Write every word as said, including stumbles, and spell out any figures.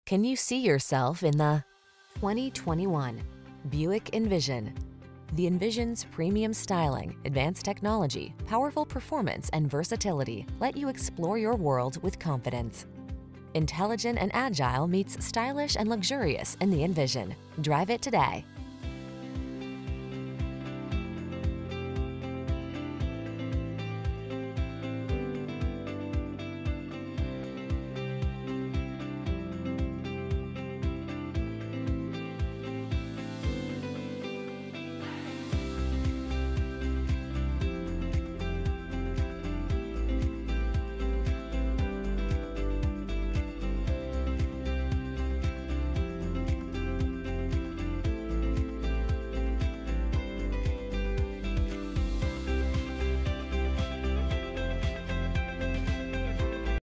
Can you see yourself in the twenty twenty-one Buick Envision? The Envision's premium styling, advanced technology, powerful performance, and versatility let you explore your world with confidence. Intelligent and agile meets stylish and luxurious in the Envision. Drive it today.